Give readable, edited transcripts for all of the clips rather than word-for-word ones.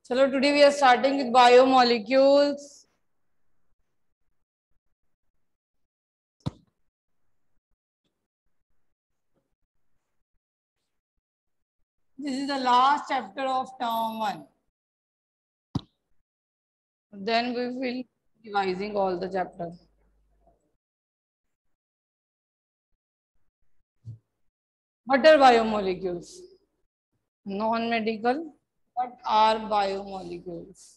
चलो today we are starting with biomolecules. This is the last chapter of term 1. Then we will be revising all the chapters. What are biomolecules? Non-medical. What are biomolecules?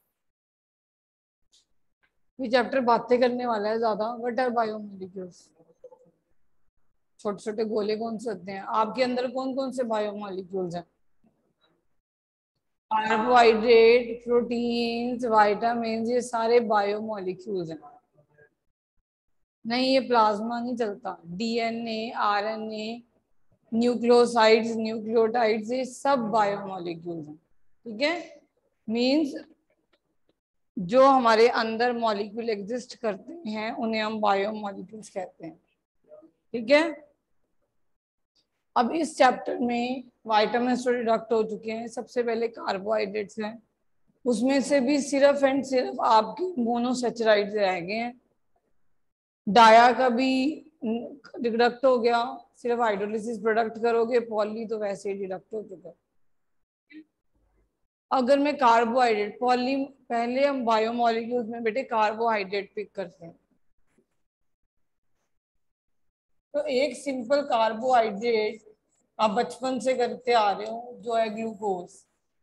ये chapter बातें करने वाला है ज्यादा. What are biomolecules? छोटे छोटे गोले कौन से होते हैं? आपके अंदर कौन कौन से बायोमोलिक्यूल्स हैं? कार्बोहाइड्रेट, प्रोटीन्स, विटामिन, ये सारे बायोमोलिक्यूल्स हैं. नहीं, ये प्लाज्मा नहीं चलता. डीएनए, आरएनए, न्यूक्लियोसाइड्स, न्यूक्लियोटाइड्स, ये सब बायोमोलिक्यूल्स हैं. ठीक है. मींस जो हमारे अंदर मॉलिक्यूल एग्जिस्ट करते हैं उन्हें हम बायोमोलिक्यूल्स कहते हैं. ठीक है. अब इस चैप्टर में विटामिन तो डिडक्ट हो चुके हैं. सबसे पहले कार्बोहाइड्रेट्स हैं, उसमें से भी सिर्फ एंड सिर्फ आपके मोनोसेचराइड्स रह गए हैं. डाया का भी डिडक्ट हो गया. सिर्फ हाइड्रोलिसिस प्रोडक्ट करोगे. पॉली तो वैसे ही डिडक्ट हो चुका है. अगर मैं कार्बोहाइड्रेट, पॉली, पहले हम बायोमोलिक्यूल्स में बेटे कार्बोहाइड्रेट पिक करते हैं. तो एक सिंपल कार्बोहाइड्रेट आप बचपन से करते आ रहे हो जो है ग्लूकोज.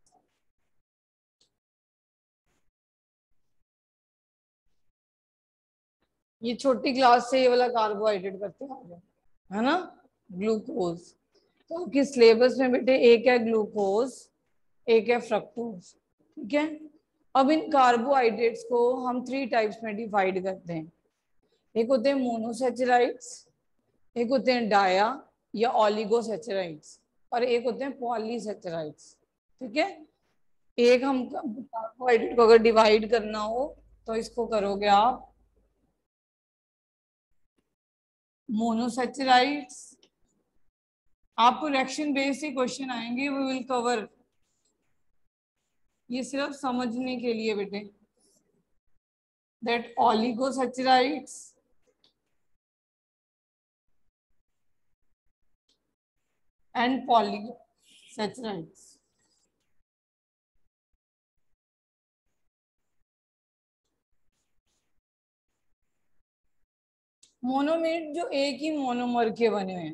ये छोटी क्लास से ये वाला कार्बोहाइड्रेट करते आ रहे हो, है ना, ग्लूकोज. तो आपकी सिलेबस में बेटे एक है ग्लूकोज, एक है फ्रक्टोज. ठीक है. अब इन कार्बोहाइड्रेट्स को हम 3 टाइप्स में डिवाइड करते हैं. एक होते हैं मोनोसेचराइड्स, एक होते हैं डाया या ऑलिगोसेचराइड्स, और एक होते हैं पॉलीसेचराइड्स. ठीक है. एक हम कार्बोहाइड्रेट को अगर डिवाइड करना हो तो इसको करोगे आप मोनोसेचराइड्स. आपको रिएक्शन बेस्ड ही क्वेश्चन आएंगे, वी विल कवर. ये सिर्फ समझने के लिए बेटे, दैट ऑलिगोसेचराइड्स एंड पॉलीसेचराइड्स. मोनोमेर जो एक ही मोनोमर के बने हुए हैं.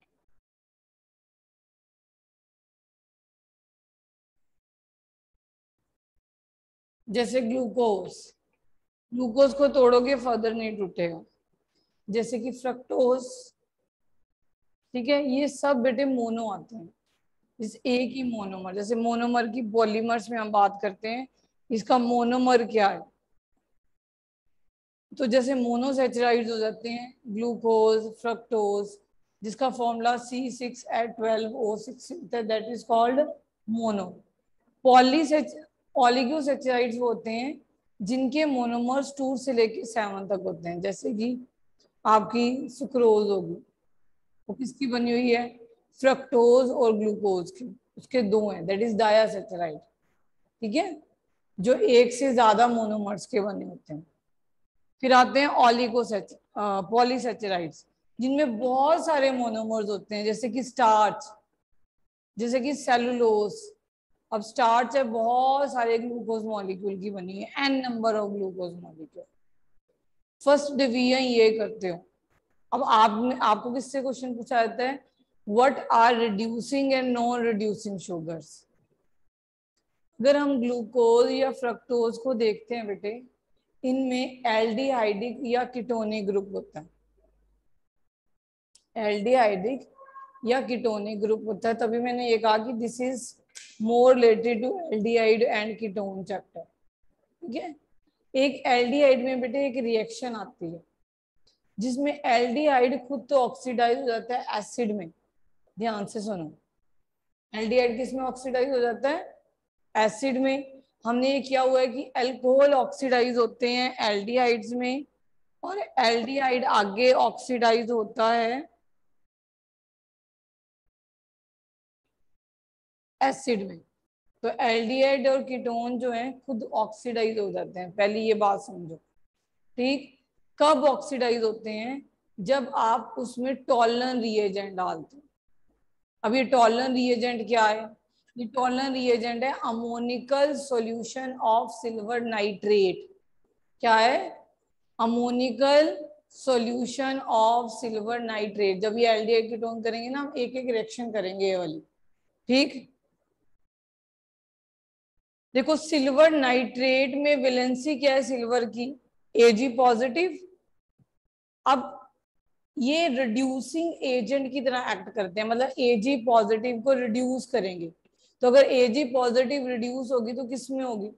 जैसे ग्लूकोज, ग्लूकोज को तोड़ोगे फर्दर नहीं टूटेगा. जैसे कि फ्रक्टोज. ठीक है. ये सब बेटे मोनो आते हैं. इस एक ही मोनोमर, जैसे मोनोमर की पॉलीमर्स में हम बात करते हैं, इसका मोनोमर क्या है. तो जैसे मोनोसेचराइड्स हो जाते हैं ग्लूकोज, फ्रक्टोज, जिसका फॉर्मूला C6H12O6 होता है, that is called mono. Oligosaccharides होते हैं जिनके मोनोमर्स 2 से लेके 7 तक होते हैं. जैसे कि आपकी सुक्रोज होगी, वो किसकी बनी हुई है? फ्रक्टोज और ग्लूकोज की. उसके 2 हैं, दैट इज डायासेचराइड. ठीक है. जो एक से ज्यादा मोनोमर्स के बने होते हैं. फिर आते हैं पॉलीसेचराइड्स, जिनमें बहुत सारे मोनोमर्स होते हैं. जैसे कि स्टार्च, जैसे कि सेलुलोज. अब स्टार्च है बहुत सारे ग्लूकोज मॉलिक्यूल की बनी है, n number of glucose molecule. First division ये करते हो. अब आपको किससे क्वेश्चन पूछा जाता है? What are reducing and non reducing sugars. अगर हम ग्लूकोज या फ्रक्टोज को देखते हैं बेटे, इनमें एल्डिहाइडिक या कीटोनिक ग्रुप होता है. एल्डिहाइडिक या कीटोनिक ग्रुप होता है. तभी मैंने ये कहा कि this is more related to aldehyde and ketone chapter. ठीक है. एक एल्डिहाइड में बेटे एक रिएक्शन आती है जिसमें एल्डिहाइड खुद तो ऑक्सीडाइज हो जाता है एसिड में. ध्यान से सुनो. एल्डिहाइड किस में ऑक्सीडाइज हो जाता है? एसिड में. हमने ये किया हुआ है कि अल्कोहल ऑक्सीडाइज होते हैं एल्डिहाइड्स में, और एल्डिहाइड आगे ऑक्सीडाइज होता है एसिड में. तो एल्डिहाइड और कीटोन जो है खुद ऑक्सीडाइज हो जाते हैं, पहले ये बात समझो। ठीक, कब ऑक्सीडाइज होते हैं? जब आप उसमें टॉलन रिएजेंट डालते हो। अब ये टॉलन रिएजेंट क्या है? ये टॉलन रिएजेंट है ammoniacal solution of silver nitrate. क्या है? Ammoniacal solution of silver nitrate. जब ये एल्डिहाइड कीटोन करेंगे ना, हम एक एक रिएक्शन करेंगे ये वाली। ठीक, देखो सिल्वर नाइट्रेट में वैलेंसी क्या है सिल्वर की? Ag positive. अब ये रिड्यूसिंग एजेंट की तरह एक्ट करते हैं, मतलब Ag पॉजिटिव को रिड्यूस करेंगे। तो अगर Ag पॉजिटिव रिड्यूस होगी तो किस में होगी?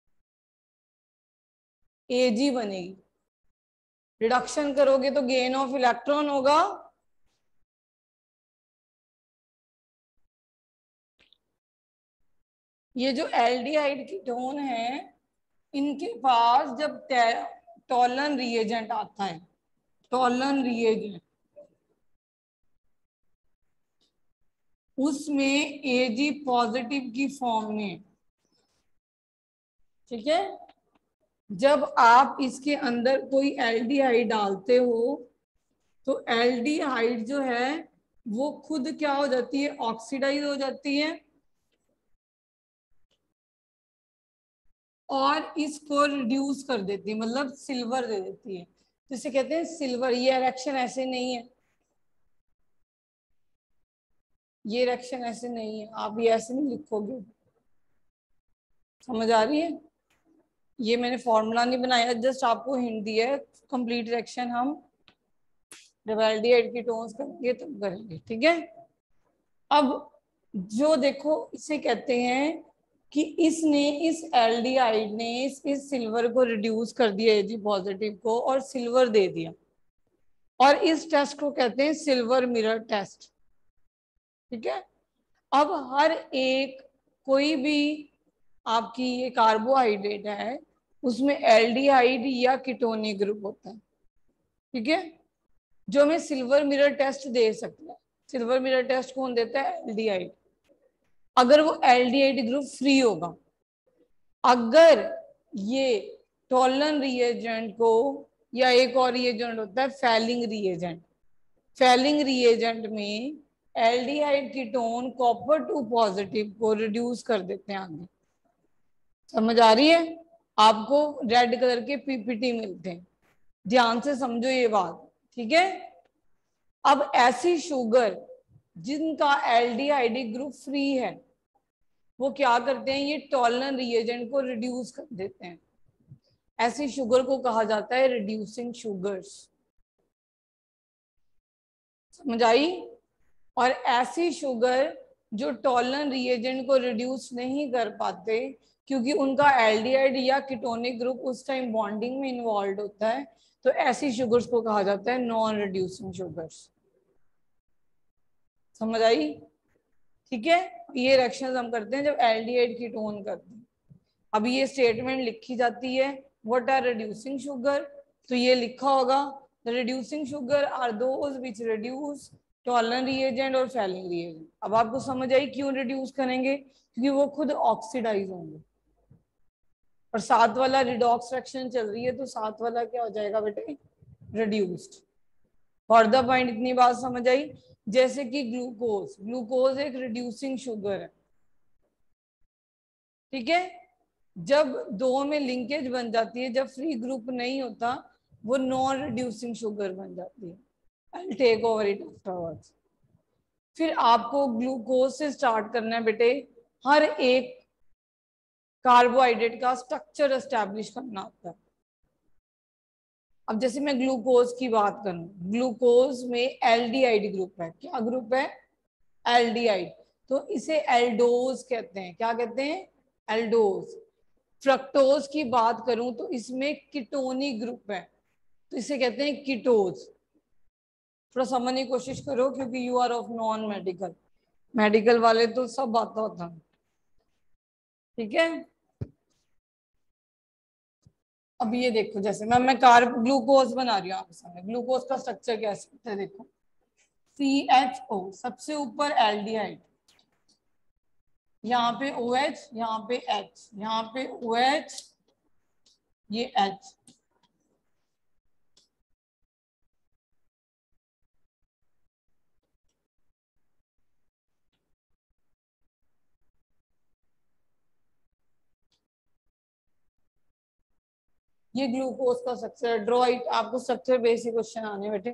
Ag बनेगी। रिडक्शन करोगे तो गेन ऑफ इलेक्ट्रॉन होगा। ये जो एल्डिहाइड कीटोन है, इनके पास जब टॉलन रिएजेंट आता है, टॉलन रिएजेंट, उसमें Ag पॉजिटिव की फॉर्म में, ठीक है, जब आप इसके अंदर कोई एल्डिहाइड डालते हो तो एल्डिहाइड जो है वो खुद क्या हो जाती है? ऑक्सीडाइज हो जाती है और इसको रिड्यूस कर देती है, मतलब सिल्वर दे देती है। तो इसे कहते हैं सिल्वर। ये रिएक्शन ऐसे नहीं है, ये रिएक्शन ऐसे नहीं है, आप ये ऐसे नहीं लिखोगे। समझ आ रही है? ये मैंने फॉर्मूला नहीं बनाया, जस्ट आपको हिंट दिया है। कंप्लीट रिएक्शन हम जब एल्डिहाइड कीटोन्स करेंगे तब करेंगे। ठीक है, अब जो देखो इसे कहते हैं कि इसने, इस एल्डिहाइड ने इस सिल्वर को रिड्यूस कर दिया Ag पॉजिटिव को और सिल्वर दे दिया, और इस टेस्ट को कहते हैं सिल्वर मिरर टेस्ट। ठीक है, अब हर एक कोई भी आपकी ये कार्बोहाइड्रेट है उसमें एल्डिहाइड या कीटोनिक ग्रुप होता है। ठीक है, जो हमें सिल्वर मिरर टेस्ट दे सकता है। सिल्वर मिरर टेस्ट कौन देता है? एल्डिहाइड। अगर वो एल्डिहाइड ग्रुप फ्री होगा, अगर ये टॉलन रिएजेंट को, या एक और रिएजेंट होता है फैलिंग रिएजेंट, फैलिंग रिएजेंट में एल्डिहाइड कीटोन कॉपर 2 पॉजिटिव को रिड्यूस कर देते हैं आगे। समझ आ रही है? आपको रेड कलर के पीपीटी मिलते हैं, ध्यान से समझो ये बात। ठीक है, अब ऐसी शुगर जिनका एल्डिहाइड ग्रुप फ्री है वो क्या करते हैं? ये टॉलन रिएजेंट को रिड्यूस कर देते हैं। ऐसी शुगर को कहा जाता है रिड्यूसिंग शुगर्स। समझ आई? और ऐसी शुगर जो टॉलन रिएजेंट को रिड्यूस नहीं कर पाते क्योंकि उनका एल्डिहाइड या कीटोनिक ग्रुप उस टाइम बॉन्डिंग में इन्वॉल्व होता है, तो ऐसी शुगर्स को कहा जाता है नॉन रिड्यूसिंग शुगर्स। समझ आई? ठीक है, ये रिएक्शंस हम करते हैं जब एल्डिहाइड कीटोन करते हैं। अब ये स्टेटमेंट लिखी जाती है, व्हाट आर रिड्यूसिंग शुगर, तो ये लिखा होगा the reducing sugar are those which reduce Tollen reagent और फैलिंग रिएजेंट। अब आपको समझ आई क्यों रिड्यूस करेंगे? क्योंकि वो खुद ऑक्सीडाइज होंगे। और साथ वाला रिडॉक्स रिएक्शन चल रही है तो साथ वाला क्या हो जाएगा बेटे? रिड्यूस्ड। फॉर द पॉइंट इतनी बात समझ आई? जैसे कि ग्लूकोज, ग्लूकोज एक रिड्यूसिंग शुगर है। ठीक है, जब दो में लिंकेज बन जाती है, जब फ्री ग्रुप नहीं होता, वो नॉन रिड्यूसिंग शुगर बन जाती है। I take over it afterwards. फिर आपको ग्लूकोज से स्टार्ट करना है बेटे, हर एक कार्बोहाइड्रेट का स्ट्रक्चर एस्टैब्लिश करना होता है। अब जैसे मैं ग्लूकोज की बात करूं, ग्लूकोज में एल्डिहाइड ग्रुप है। क्या ग्रुप है? एल्डिहाइड। तो इसे एल्डोज कहते हैं। क्या कहते हैं? एल्डोज। फ्रक्टोज की बात करूं तो इसमें कीटोनिक ग्रुप है, तो इसे कहते हैं कीटोज। थोड़ा समझने की कोशिश करो क्योंकि you are of non medical, medical वाले तो सब आता होता है। ठीक है, अब ये देखो, जैसे मैं कार्ब ग्लूकोज बना रही हूँ आपके सामने। ग्लूकोज का स्ट्रक्चर कैसे है देखो, CHO सबसे ऊपर एल्डिहाइड, यहाँ पे OH, यहाँ पे H, यहाँ पे OH, ये H। ये ग्लूकोज का स्ट्रक्चर। Draw it. आपको स्ट्रक्चर बेसिक क्वेश्चन आने बेटे।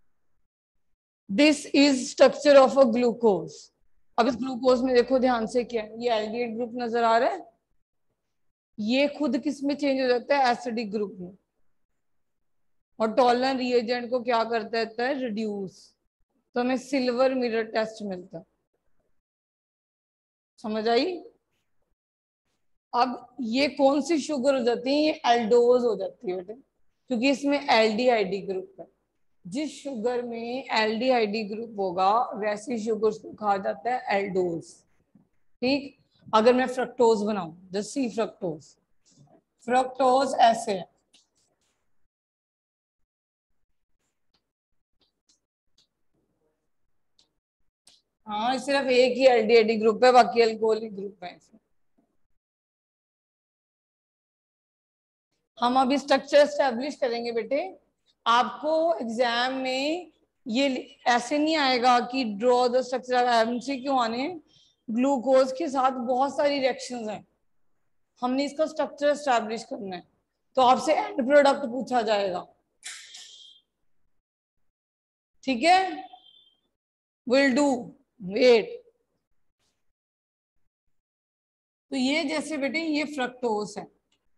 This is structure of a glucose. अब इस ग्लूकोज में देखो ध्यान से, क्या है ये एल्डिहाइड ग्रुप नजर आ रहा है। ये खुद किस में चेंज हो जाता है, एसिडिक ग्रुप में। और टॉलन रिएजेंट को क्या कर देता है, रिड्यूस। तो हमें सिल्वर मिरर टेस्ट मिलता है। समझ आई। अब ये कौन सी शुगर हो जाती है, ये एल्डोज हो जाती है बेटे, क्योंकि इसमें एल्डिहाइडी ग्रुप है। जिस शुगर में एल्डिहाइडी ग्रुप होगा वैसी शुगर को कहा जाता है एल्डोज। ठीक। अगर मैं फ्रक्टोज बनाऊं, जस्ट सी फ्रक्टोज। फ्रक्टोज ऐसे है। हाँ, सिर्फ एक ही एल्डिहाइडी ग्रुप है, बाकी अल्कोहलिक ग्रुप है इसमें। हम अभी स्ट्रक्चर स्टैब्लिश करेंगे बेटे। आपको एग्जाम में ये ऐसे नहीं आएगा कि ड्रॉ द स्ट्रक्चर, MCQ आने। ग्लूकोज के साथ बहुत सारी रिएक्शंस हैं, हमने इसका स्ट्रक्चर स्टैब्लिश करना है। तो आपसे एंड प्रोडक्ट पूछा जाएगा। ठीक है, विल डू। वेट। तो ये जैसे बेटे ये फ्रक्टोज है।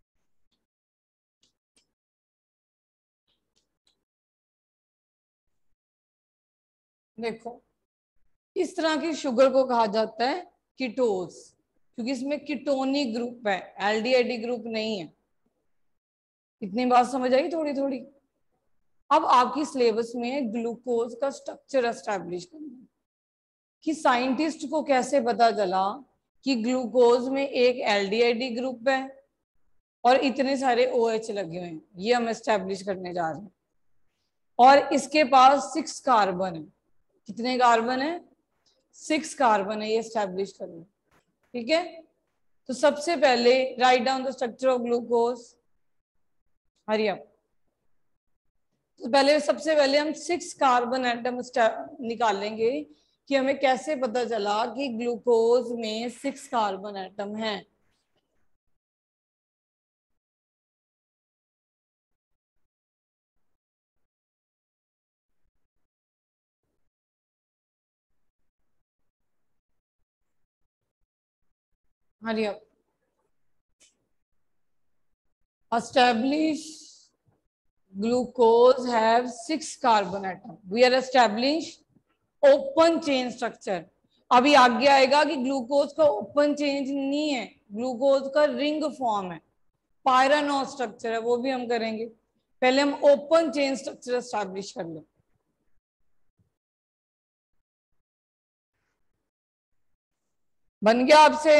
देखो, इस तरह की शुगर को कहा जाता है कीटोज, क्योंकि इसमें कीटोनिक ग्रुप है, एल्डिहाइडी ग्रुप नहीं है। इतनी बात समझ आई थोड़ी थोड़ी। अब आपकी सिलेबस में ग्लूकोज का स्ट्रक्चर एस्टैब्लिश करना है कि साइंटिस्ट को कैसे पता चला कि ग्लूकोज में एक एल्डिहाइडी ग्रुप है और इतने सारे OH लगे हुए हैं। ये हम एस्टैब्लिश करने जा रहे हैं। और इसके पास 6 कार्बन है। कितने कार्बन है, 6 कार्बन है, ये एस्टैब्लिश करना। ठीक है, तो सबसे पहले write down the structure of glucose. Hurry up. तो पहले सबसे पहले हम 6 कार्बन एटम निकालेंगे कि हमें कैसे पता चला कि ग्लूकोज में 6 कार्बन एटम है। Hurry up. Establish glucose have 6 carbon atom. We are establish open chain structure. अभी आगे आएगा कि ग्लूकोज का ओपन चेन नहीं है, ग्लूकोज का रिंग फॉर्म है, पायरानोज स्ट्रक्चर है, वो भी हम करेंगे। पहले हम ओपन चेन स्ट्रक्चर एस्टैब्लिश कर लें। बन गया आपसे,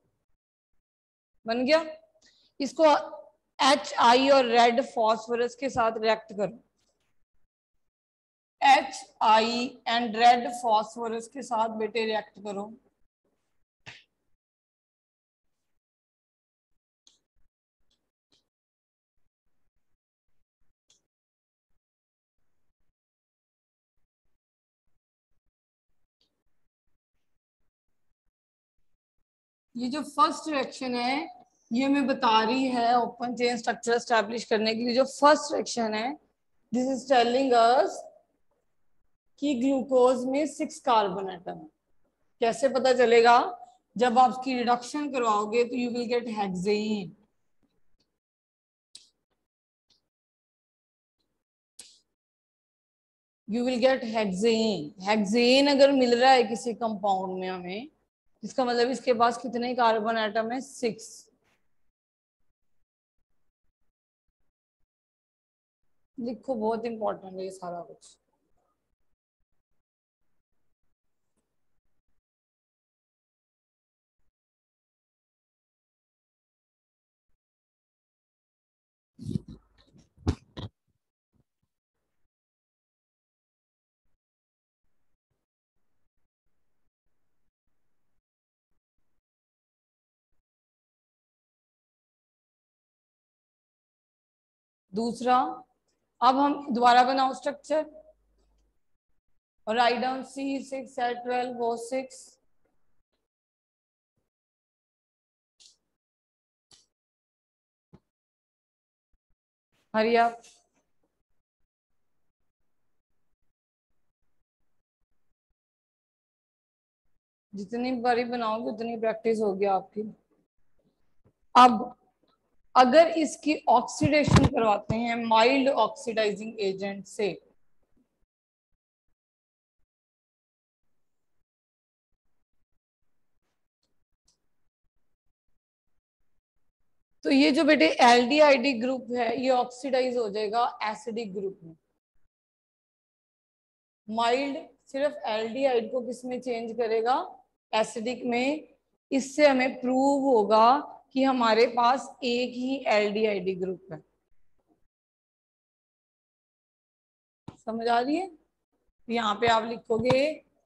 बन गया। इसको HI और रेड फॉस्फोरस के साथ रिएक्ट करो। HI एंड रेड फॉस्फोरस के साथ बेटे रिएक्ट करो। ये जो फर्स्ट रिएक्शन है, ये हमें बता रही है ओपन चेन स्ट्रक्चर एस्टैब्लिश करने के लिए जो फर्स्ट रिएक्शन है, दिस इज टेलिंग अस कि ग्लूकोज में 6 कार्बन एटम है। कैसे पता चलेगा, जब आप इसकी रिडक्शन करवाओगे तो you will get hexane. You will get hexane. Hexane अगर मिल रहा है किसी कंपाउंड में हमें, इसका मतलब इसके पास कितने कार्बन एटम है, 6। लिखो, बहुत इंपॉर्टेंट है ये सारा कुछ। दूसरा, अब हम दोबारा बनाओ स्ट्रक्चर और राइट डाउन C6H12O6। हरी आप जितनी बारी बनाओगे उतनी प्रैक्टिस होगी आपकी। अब अगर इसकी ऑक्सीडेशन करवाते हैं माइल्ड ऑक्सीडाइजिंग एजेंट से, तो ये जो बेटे एल्डिहाइड ग्रुप है ये ऑक्सीडाइज हो जाएगा एसिडिक ग्रुप में। माइल्ड सिर्फ एल्डिहाइड को किस में चेंज करेगा, एसिडिक में। इससे हमें प्रूव होगा कि हमारे पास एक ही एल्डिहाइड ग्रुप है। समझ आ रही है? यहाँ पे आप लिखोगे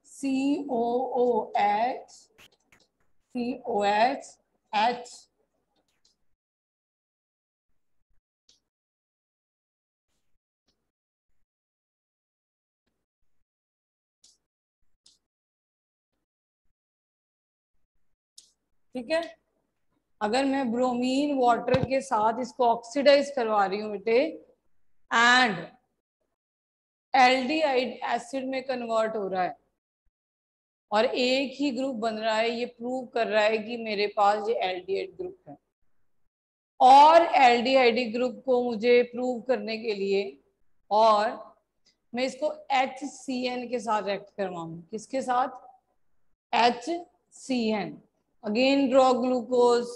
COOH COH H, ठीक है। अगर मैं ब्रोमीन वाटर के साथ इसको ऑक्सीडाइज करवा रही हूँ बेटे एंड एल्डिहाइड एसिड में कन्वर्ट हो रहा है और एक ही ग्रुप बन रहा है, ये प्रूव कर रहा है कि मेरे पास ये एल्डिहाइड ग्रुप है। और एल्डिहाइड ग्रुप को मुझे प्रूव करने के लिए और मैं इसको HCN के साथ रिएक्ट करवाऊंगी। किसके साथ? HCN। Again draw glucose.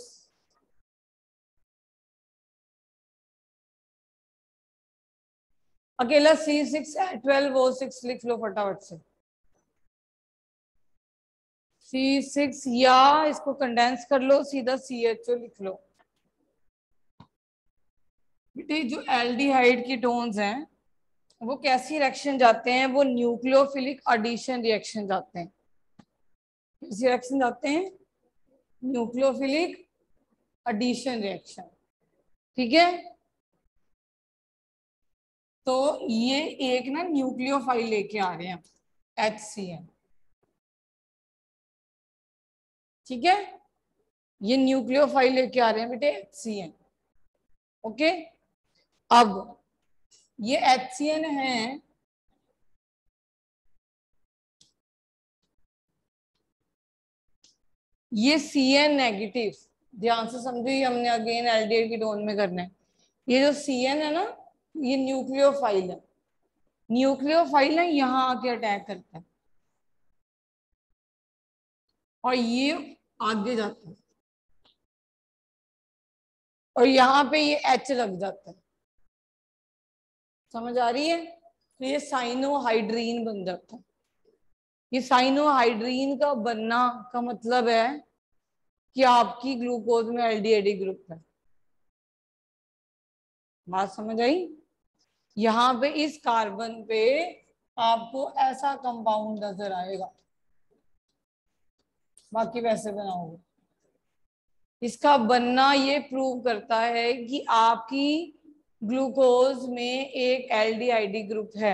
अकेला C6H12O6 लिख लो फटाफट से। C6 या इसको कंडेंस कर लो, सीधा CHO लिख लो। बेटे जो एल्डिहाइड की टोन्स हैं वो कैसी रिएक्शन जाते हैं, वो न्यूक्लियोफिलिक एडिशन रिएक्शन जाते हैं। कैसी रिएक्शन जाते हैं? Nucleophilic addition reaction. ठीक है, तो ये एक ना न्यूक्लियोफाइल लेके आ रहे हैं HCN। ठीक है, ये न्यूक्लियोफाइल लेके आ रहे हैं बेटे HCN। ओके, अब ये HCN है, ये CN नेगेटिव। ध्यान से समझो, ये हमने अगेन एल्डिहाइड की टोन में करना है। ये जो CN है ना, ये न्यूक्लियोफाइल है। न्यूक्लियोफाइल ना यहाँ आके अटैक करता है और ये आगे जाता है और यहाँ पे ये H लग जाता है। समझ आ रही है? तो ये साइनोहाइड्रीन बन जाता है। ये साइनोहाइड्रीन का बनना का मतलब है कि आपकी ग्लूकोज में एल्डिहाइड ग्रुप है। बात समझ आई? यहाँ पे इस कार्बन पे आपको ऐसा कंपाउंड नजर आएगा, बाकी वैसे बनाओगे। इसका बनना ये प्रूव करता है कि आपकी ग्लूकोज में एक एल्डिहाइड ग्रुप है।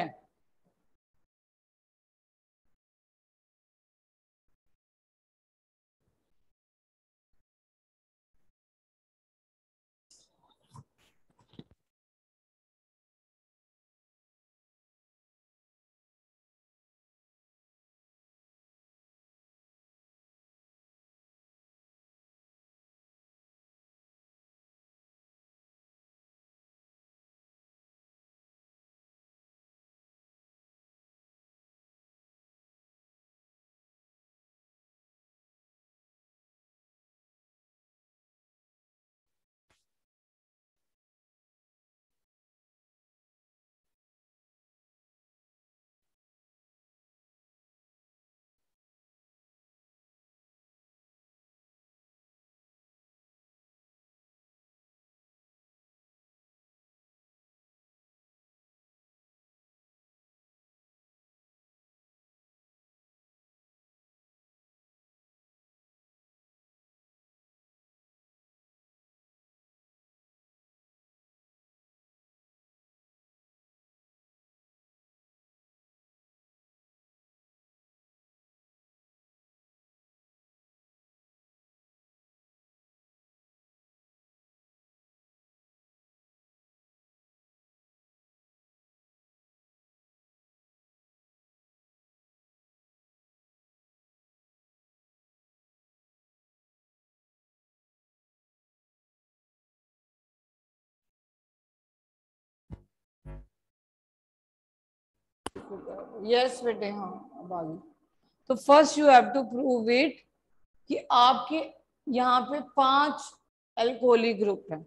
यस बेटे, हाँ अब आ गई। तो first you have to prove it कि आपके यहाँ पे 5 एल्कोहलिक ग्रुप है।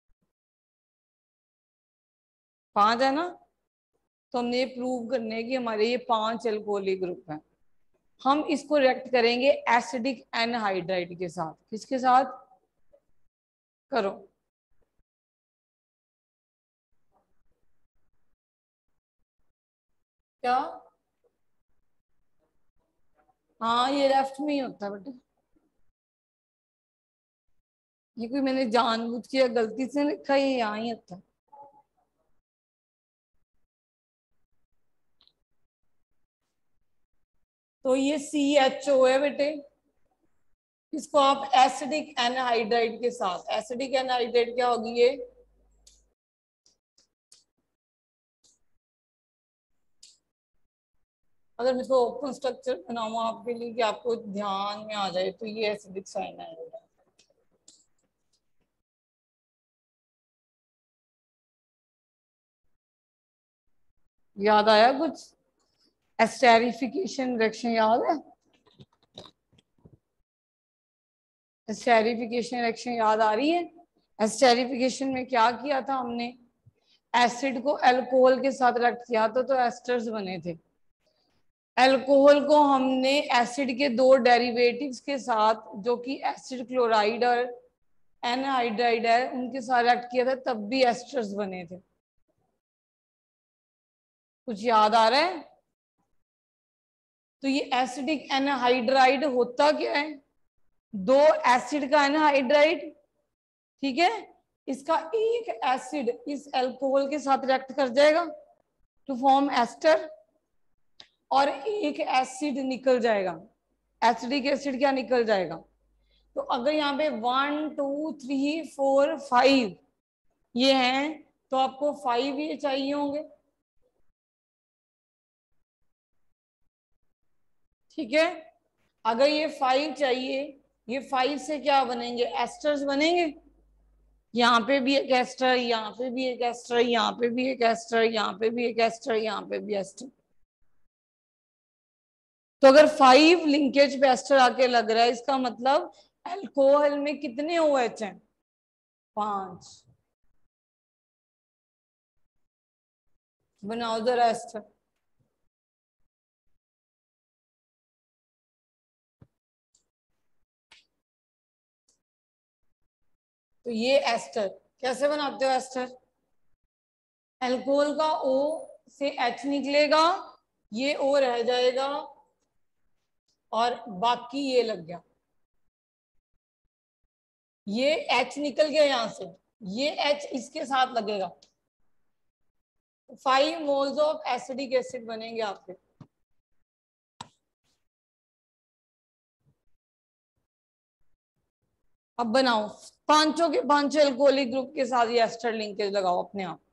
5 है ना? तो हमने ये प्रूव करने है कि हमारे ये 5 एल्कोहलिक ग्रुप हैं। हम इसको रिएक्ट करेंगे एसिडिक एनहाइड्राइड के साथ। किसके साथ? करो। क्या? हाँ ये लेफ्ट में ही होता है बेटा। ये कोई मैंने जानबूझ के या गलती से लिखा है, ये यहाँ ही होता है। तो ये CHO है बेटे। इसको आप एसिडिक एनहाइड्राइड के साथ, एसिडिक एनहाइड्राइड क्या होगी ये? अगर मैं इसको ओपन स्ट्रक्चर बनाऊं आपके लिए कि आपको ध्यान में आ जाए, तो ये एसिडिक साइनाइड है। याद आया कुछ? एस्टेरिफिकेशन रिएक्शन याद है? एस्टेरिफिकेशन रिएक्शन याद आ रही है? एस्टेरिफिकेशन में क्या किया था हमने? एसिड को अल्कोहल के साथ रिएक्ट किया था, तो एस्टर्स बने थे। अल्कोहल को हमने एसिड के 2 डेरिवेटिव्स के साथ, जो कि एसिड क्लोराइड और एनहाइड्राइड है, उनके साथ रिएक्ट किया था, तब भी एस्टर्स बने थे। कुछ याद आ रहा है? तो ये एसिडिक एनहाइड्राइड होता क्या है? 2 एसिड का एनहाइड्राइड, ठीक है, इसका एक एसिड इस अल्कोहल के साथ रिएक्ट कर जाएगा टू फॉर्म एस्टर, और एक एसिड निकल जाएगा। एसिडिक एसिड क्या निकल जाएगा? तो अगर यहाँ पे 1 2 3 4 5 ये हैं, तो आपको 5 ये चाहिए होंगे। ठीक है, अगर ये 5 चाहिए, ये 5 से क्या बनेंगे? एस्टर्स बनेंगे। यहाँ पे भी एक एस्टर, यहाँ पे भी एक एस्टर, यहाँ पे भी एक एस्टर, यहाँ पे भी एक एस्टर, यहाँ पे भी एस्टर। तो अगर 5 लिंकेज पे एस्टर आके लग रहा है, इसका मतलब अल्कोहल में कितने OH हैं? 5। बनाओ जरा एस्टर। तो ये एस्टर कैसे बनाते हो? एस्टर अल्कोहल का O से H निकलेगा, ये O रह जाएगा, और बाकी ये लग गया, ये H निकल गया यहां से, ये H इसके साथ लगेगा। 5 मोल्स ऑफ एसिडिक एसिड बनेंगे आपके। अब बनाओ, पांचों के पांचों एल्कोहलिक ग्रुप के साथ ये एस्टर लिंकेज लगाओ अपने आप।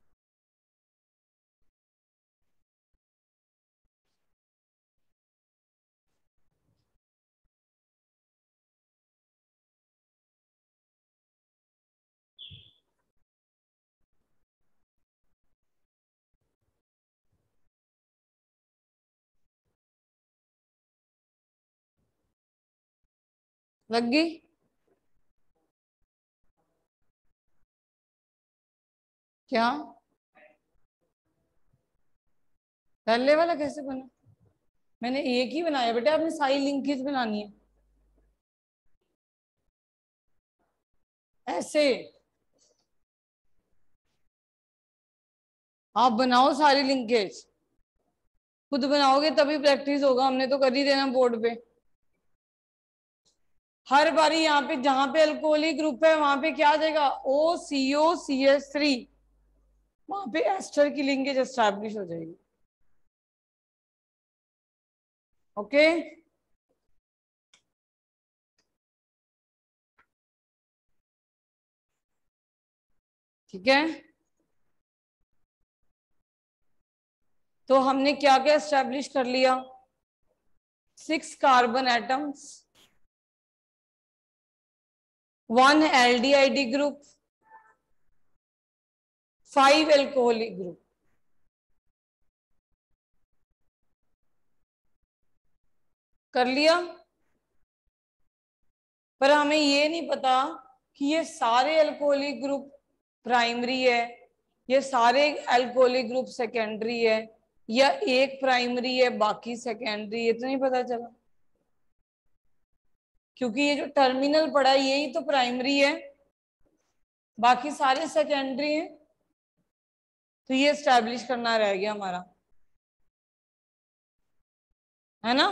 लग गई? क्या? पहले वाला कैसे बना? मैंने एक ही बनाया बेटा, आपने सारी लिंकेज बनानी है ऐसे। आप बनाओ सारी लिंकेज, खुद बनाओगे तभी प्रैक्टिस होगा, हमने तो कर ही देना बोर्ड पे। हर बारी यहाँ पे जहां पे अल्कोहलिक ग्रुप है, वहां पे क्या आ जाएगा? OCO CH3, वहां पे एस्टर की लिंकेज एस्टैब्लिश हो जाएगी। ओके, ठीक है। तो हमने क्या क्या एस्टैब्लिश कर लिया? 6 carbon atoms, 1 aldehyde group, 5 alcoholic group. कर लिया। पर हमें ये नहीं पता कि ये सारे अल्कोहलिक ग्रुप प्राइमरी है, ये सारे अल्कोहलिक ग्रुप सेकेंडरी है, या एक प्राइमरी है बाकी सेकेंडरी, ये तो नहीं पता चला। क्योंकि ये जो टर्मिनल पड़ा है यही तो प्राइमरी है, बाकी सारे सेकेंडरी हैं। तो ये एस्टैब्लिश करना रह गया हमारा, है ना।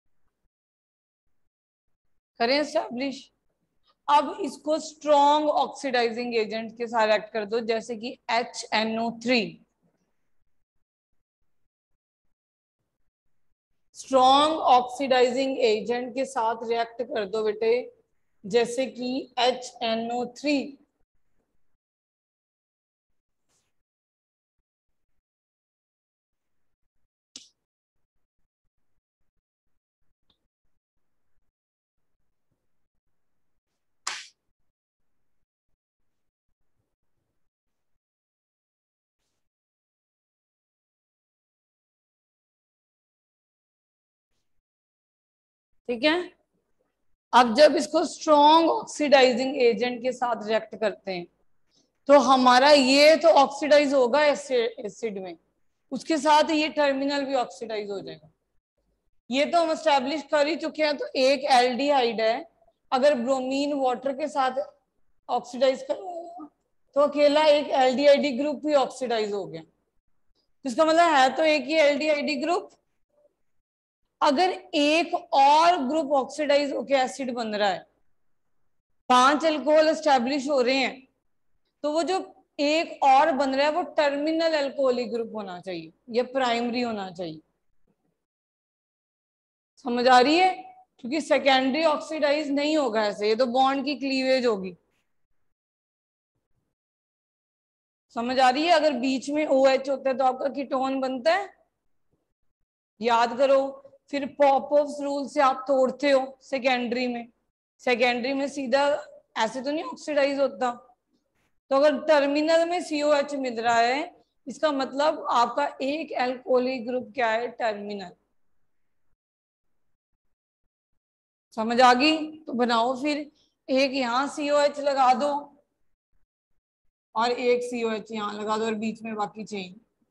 करें एस्टैब्लिश। अब इसको स्ट्रॉन्ग ऑक्सीडाइजिंग एजेंट के साथ एक्ट कर दो, जैसे कि HNO3। स्ट्रॉन्ग ऑक्सीडाइजिंग एजेंट के साथ रिएक्ट कर दो बेटे, जैसे कि HNO3। ठीक है। अब जब इसको स्ट्रॉन्ग ऑक्सीडाइजिंग एजेंट के साथ रिएक्ट करते हैं तो हमारा ये तो ऑक्सीडाइज होगा एसिड में, उसके साथ ये टर्मिनल भी ऑक्सीडाइज हो जाएगा। ये तो हम एस्टैब्लिश कर ही चुके हैं। तो एक एल्डिहाइड है, अगर ब्रोमीन वाटर के साथ ऑक्सीडाइज करवाएगा तो अकेला एक एल्डिहाइडी ग्रुप भी ऑक्सीडाइज हो गया। इसका मतलब है तो एक ही एल्डिहाइडी ग्रुप। अगर एक और ग्रुप ऑक्सीडाइज होकर एसिड बन रहा है, 5 अल्कोहल एस्टैब्लिश हो रहे हैं, तो वो जो एक और बन रहा है वो टर्मिनल अल्कोहलिक ग्रुप होना चाहिए या प्राइमरी होना चाहिए। समझ आ रही है। क्योंकि सेकेंडरी ऑक्सीडाइज नहीं होगा ऐसे, ये तो बॉन्ड की क्लीवेज होगी। समझ आ रही है। अगर बीच में OH होता है तो आपका कीटोन बनता है, याद करो। फिर पॉपऑफ रूल से आप तोड़ते हो सेकेंडरी में, सेकेंडरी में सीधा ऐसे तो नहीं ऑक्सीडाइज होता। तो अगर टर्मिनल में COH मिल रहा है, इसका मतलब आपका एक अल्कोहलिक ग्रुप क्या है, टर्मिनल। समझ आ गई। तो बनाओ फिर, एक यहाँ COH लगा दो और एक COH यहाँ लगा दो और बीच में बाकी चेन।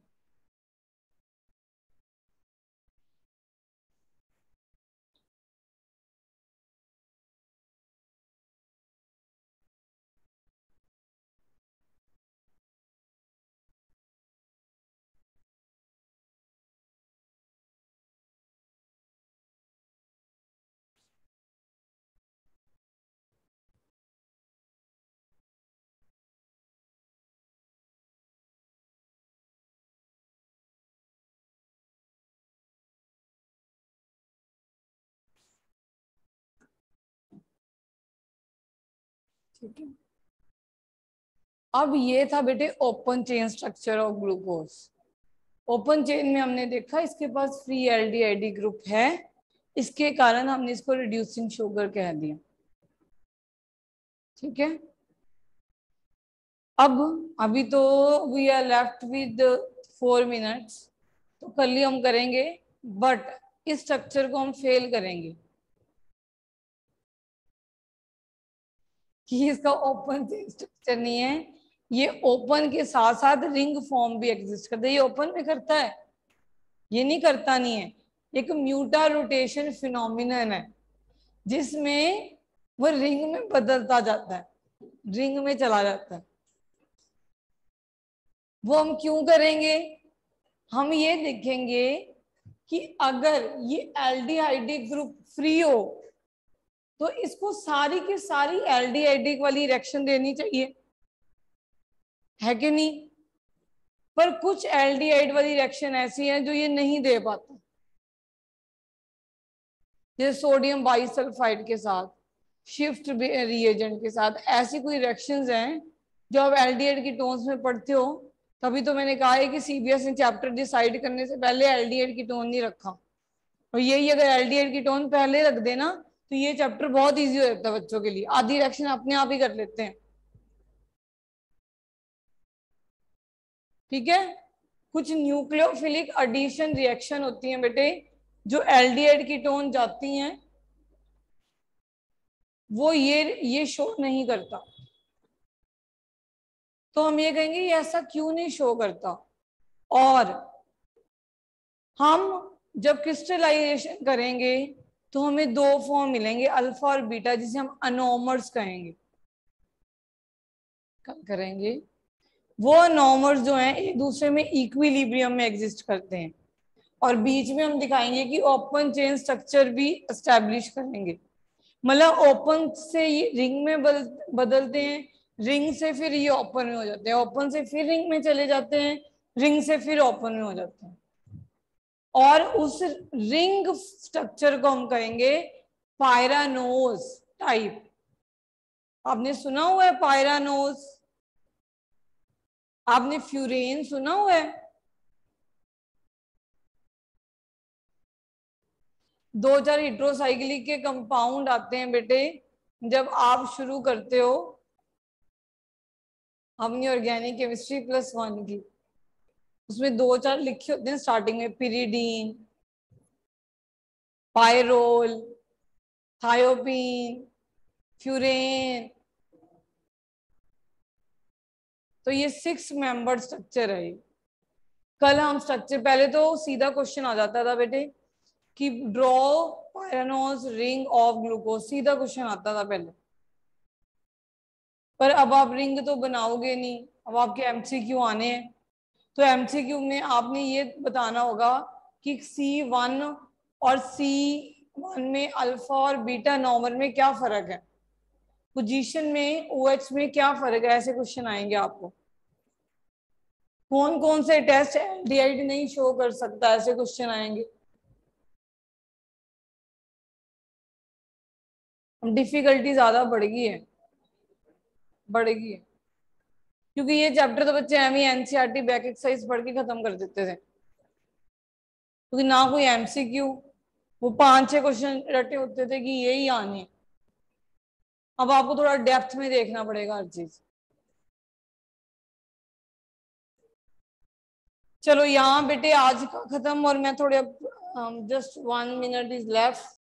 ठीक है। अब ये था बेटे open chain structure of glucose. Open chain में हमने देखा इसके पास फ्री एल्डिहाइडी ग्रुप है, इसके कारण हमने इसको रिड्यूसिंग शुगर कह दिया। ठीक है। अब अभी तो we are left with 4 minutes, तो कल ही हम करेंगे, बट इस स्ट्रक्चर को हम फेल करेंगे कि इसका ओपन स्ट्रक्चर नहीं है। ये ओपन के साथ साथ रिंग फॉर्म भी एग्जिस्ट करता है। ये ओपन में करता है, ये नहीं करता नहीं है। एक म्यूटा रोटेशन फिनोमिनन है जिसमें वो रिंग में बदलता जाता है, रिंग में चला जाता है। वो हम क्यों करेंगे, हम ये देखेंगे कि अगर ये एल्डिहाइडी ग्रुप फ्री हो तो इसको सारी की सारी एल्डिहाइडिक वाली रिएक्शन देनी चाहिए, है कि नहीं। पर कुछ एल्डिहाइड वाली रिएक्शन ऐसी है जो ये नहीं दे पाता, जैसे सोडियम बाइसल्फाइड के साथ, शिफ्ट रिएजेंट के साथ। ऐसी कोई रिएक्शंस हैं जो आप एल्डिहाइड की टोन्स में पढ़ते हो। तभी तो मैंने कहा है कि CBS ने चैप्टर डिसाइड करने से पहले एल्डिहाइड की टोन नहीं रखा। और यही अगर एल्डिहाइड की टोन पहले रख देना तो ये चैप्टर बहुत इजी हो जाता है बच्चों के लिए, आधी रिएक्शन अपने आप ही कर लेते हैं। ठीक है। कुछ न्यूक्लियोफिलिक एडिशन रिएक्शन होती है बेटे, जो एल्डिहाइड कीटोन जाती हैं वो ये शो नहीं करता। तो हम ये कहेंगे ये ऐसा क्यों नहीं शो करता। और हम जब क्रिस्टलाइजेशन करेंगे तो हमें दो फॉर्म मिलेंगे, अल्फा और बीटा, जिसे हम अनोमर्स कहेंगे। करेंगे वो अनोमर्स जो हैं एक दूसरे में इक्विलिब्रियम में एग्जिस्ट करते हैं, और बीच में हम दिखाएंगे कि ओपन चेन स्ट्रक्चर भी एस्टेब्लिश करेंगे। मतलब ओपन से ये रिंग में बदलते हैं, रिंग से फिर ये ओपन में हो जाते हैं, ओपन से फिर रिंग में चले जाते हैं, रिंग से फिर ओपन में हो जाते हैं। और उस रिंग स्ट्रक्चर को हम कहेंगे पायरानोज टाइप। आपने सुना हुआ है पायरानोज, आपने फ्यूरेन सुना हुआ है। दो चार हेट्रोसाइक्लिक के कंपाउंड आते हैं बेटे जब आप शुरू करते हो अपनी ऑर्गेनिक केमिस्ट्री +1 की। उसमें दो चार लिखे होते हैं स्टार्टिंग में, पिरिडीन, पायरोल, थायोपीन, फ्यूरेन। तो ये 6 मेंबर स्ट्रक्चर है। कल हम स्ट्रक्चर, पहले तो सीधा क्वेश्चन आ जाता था बेटे कि draw pyranose ring of glucose, सीधा क्वेश्चन आता था पहले। पर अब आप रिंग तो बनाओगे नहीं, अब आपके एमसीक्यू आने हैं। तो एमसीक्यू में आपने ये बताना होगा कि C1 और C1 में अल्फा और बीटा नॉर्मल में क्या फर्क है, पोजीशन में OH में क्या फर्क है। ऐसे क्वेश्चन आएंगे आपको। कौन कौन से टेस्ट एल्डिहाइड नहीं शो कर सकता, ऐसे क्वेश्चन आएंगे। डिफिकल्टी ज्यादा बढ़ गई है, बढ़ गई है, क्योंकि ये चैप्टर तो बच्चे एम ही एनसीईआरटी बैक एक्सरसाइज पढ़ के खत्म कर देते थे, क्योंकि ना कोई एमसीक्यू, वो 5-6 क्वेश्चन रटे होते थे कि यही आने। अब आपको थोड़ा डेप्थ में देखना पड़ेगा हर चीज। चलो यहाँ बेटे आज का खत्म, और मैं थोड़े जस्ट 1 मिनट इज लेफ्ट।